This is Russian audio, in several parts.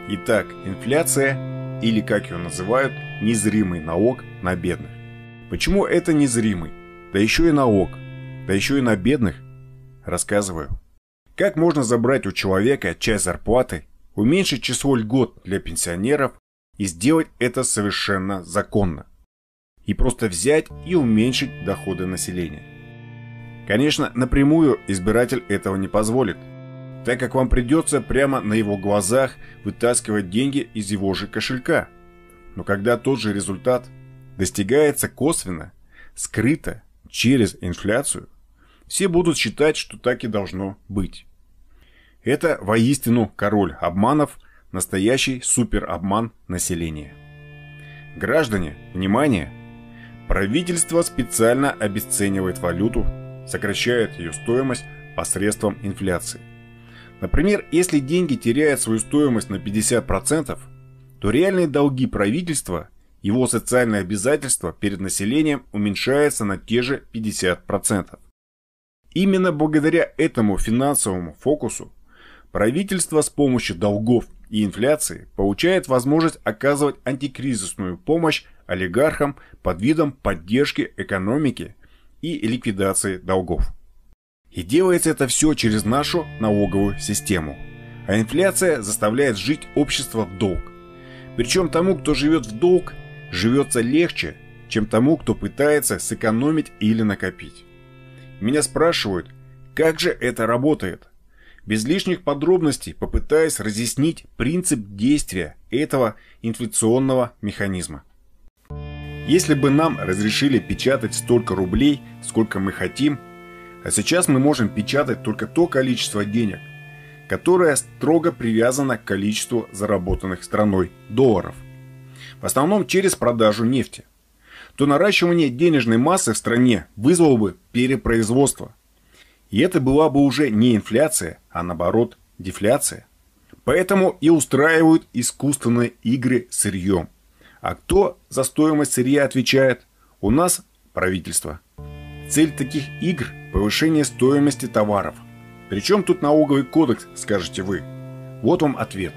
Итак, инфляция, или как ее называют, незримый налог на бедных. Почему это незримый? Да еще и налог. Да еще и на бедных. Рассказываю. Как можно забрать у человека часть зарплаты, уменьшить число льгот для пенсионеров и сделать это совершенно законно? И просто взять и уменьшить доходы населения. Конечно, напрямую избиратель этого не позволит, так как вам придется прямо на его глазах вытаскивать деньги из его же кошелька. Но когда тот же результат достигается косвенно, скрыто, через инфляцию, все будут считать, что так и должно быть. Это воистину король обманов, настоящий суперобман населения. Граждане, внимание! Правительство специально обесценивает валюту, сокращает ее стоимость посредством инфляции. Например, если деньги теряют свою стоимость на 50%, то реальные долги правительства, его социальные обязательства перед населением уменьшаются на те же 50%. Именно благодаря этому финансовому фокусу правительство с помощью долгов и инфляции получает возможность оказывать антикризисную помощь олигархам под видом поддержки экономики и ликвидации долгов. И делается это все через нашу налоговую систему. А инфляция заставляет жить общество в долг. Причем тому, кто живет в долг, живется легче, чем тому, кто пытается сэкономить или накопить. Меня спрашивают, как же это работает? Без лишних подробностей попытаюсь разъяснить принцип действия этого инфляционного механизма. Если бы нам разрешили печатать столько рублей, сколько мы хотим, а сейчас мы можем печатать только то количество денег, которое строго привязано к количеству заработанных страной долларов, в основном через продажу нефти, то наращивание денежной массы в стране вызвало бы перепроизводство. И это была бы уже не инфляция, а наоборот дефляция. Поэтому и устраивают искусственные игры с сырьем. А кто за стоимость сырья отвечает? У нас правительство. Цель таких игр – повышение стоимости товаров. Причем тут налоговый кодекс, скажете вы? Вот вам ответ.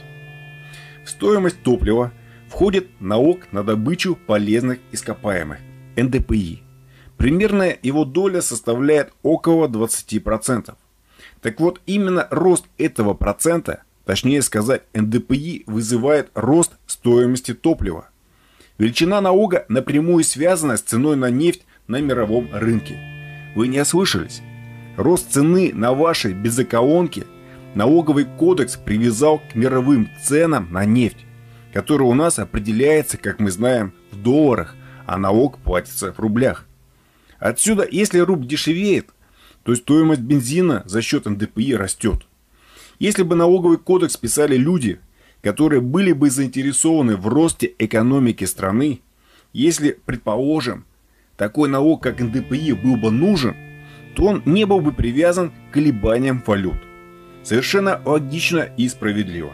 В стоимость топлива входит налог на добычу полезных ископаемых – НДПИ. Примерная его доля составляет около 20%. Так вот, именно рост этого процента, точнее сказать НДПИ, вызывает рост стоимости топлива. Величина налога напрямую связана с ценой на нефть на мировом рынке. Вы не ослышались? Рост цены на вашей бензоколонке налоговый кодекс привязал к мировым ценам на нефть, который у нас определяется, как мы знаем, в долларах, а налог платится в рублях. Отсюда, если рубль дешевеет, то стоимость бензина за счет НДПИ растет. Если бы налоговый кодекс писали люди, которые были бы заинтересованы в росте экономики страны, если, предположим, такой налог, как НДПИ, был бы нужен, то он не был бы привязан к колебаниям валют. Совершенно логично и справедливо.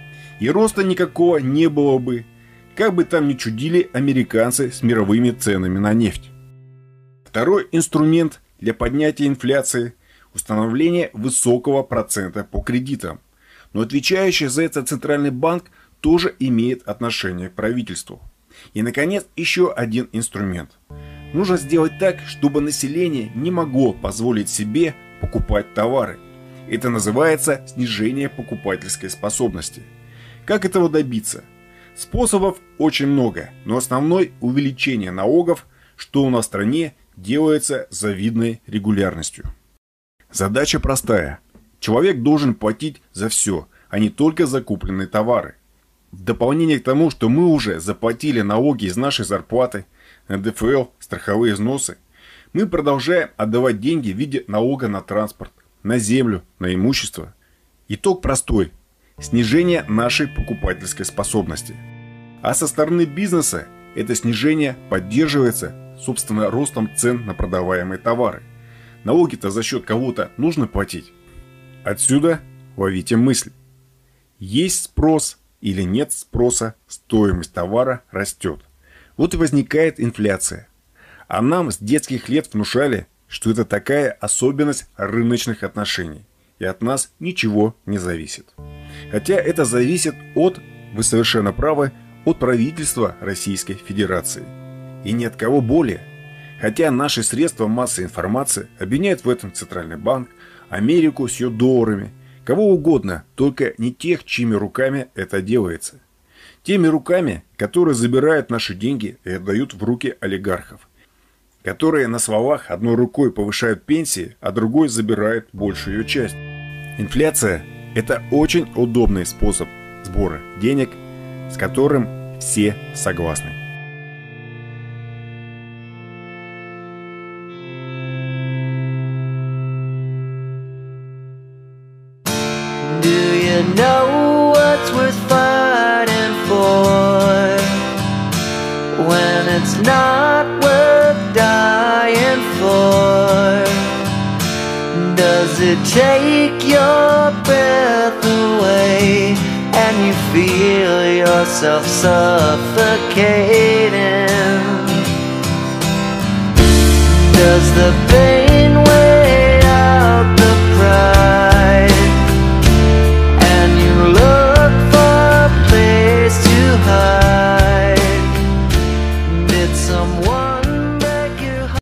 И роста никакого не было бы, как бы там ни чудили американцы с мировыми ценами на нефть. Второй инструмент для поднятия инфляции – установление высокого процента по кредитам. Но отвечающий за это Центральный банк тоже имеет отношение к правительству. И, наконец, еще один инструмент. Нужно сделать так, чтобы население не могло позволить себе покупать товары. Это называется снижение покупательской способности. Как этого добиться? Способов очень много, но основной – увеличение налогов, что у нас в стране делается с завидной регулярностью. Задача простая. Человек должен платить за все, а не только за купленные товары. В дополнение к тому, что мы уже заплатили налоги из нашей зарплаты, НДФЛ, страховые взносы, мы продолжаем отдавать деньги в виде налога на транспорт, на землю, на имущество. Итог простой. Снижение нашей покупательской способности. А со стороны бизнеса это снижение поддерживается, собственно, ростом цен на продаваемые товары. Налоги-то за счет кого-то нужно платить. Отсюда ловите мысль. Есть спрос или нет спроса, стоимость товара растет. Вот и возникает инфляция. А нам с детских лет внушали, что это такая особенность рыночных отношений. И от нас ничего не зависит. Хотя это зависит от вы совершенно правы, от правительства Российской Федерации. И ни от кого более. Хотя наши средства массовой информации обвиняют в этом Центральный банк, Америку с ее долларами, кого угодно, только не тех, чьими руками это делается. Теми руками, которые забирают наши деньги и отдают в руки олигархов. Которые на словах одной рукой повышают пенсии, а другой забирают большую ее часть. Инфляция – это очень удобный способ сбора денег, с которым все согласны. Do you know what's worth fighting for when it's not worth dying for? Does it take your breath away and you feel yourself suffocating? Does the pain